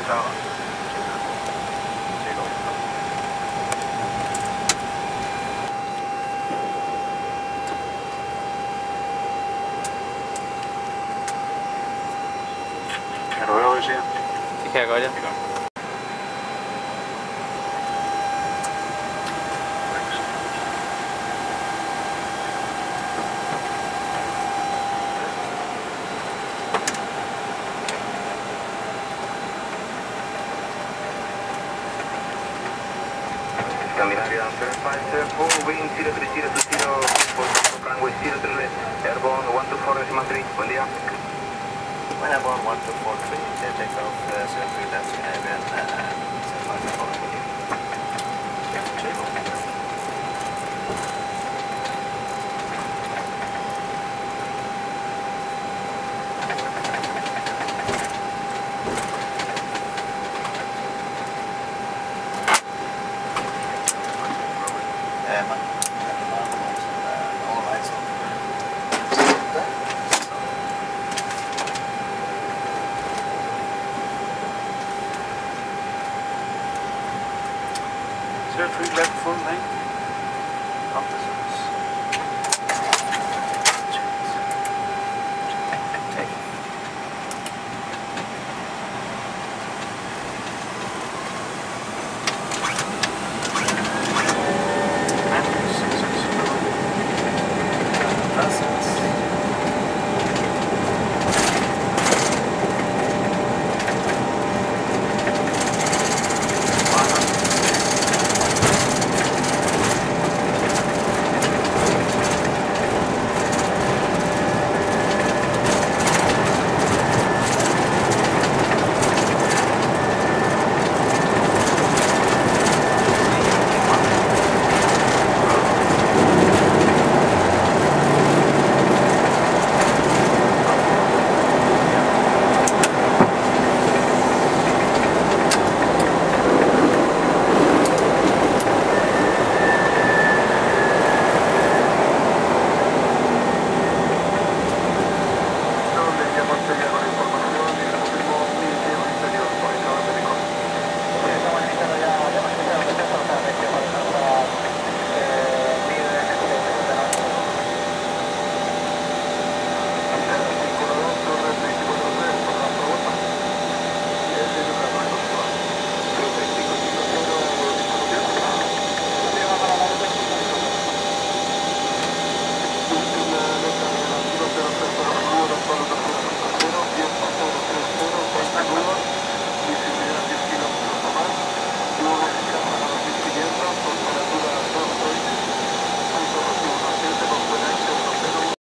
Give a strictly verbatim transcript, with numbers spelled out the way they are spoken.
Tower. Kan du høre, hvad jeg siger? Det kan jeg godt, ja. Det er godt. Scandinavian Airlines five seven four, wind zero three zero two zero, runway zero three left, airborne one two four decimal three, buen día. When airborne one two four three, take off uh, zero three left, Scandinavian uh, zero five four, buen día. zero three left full length.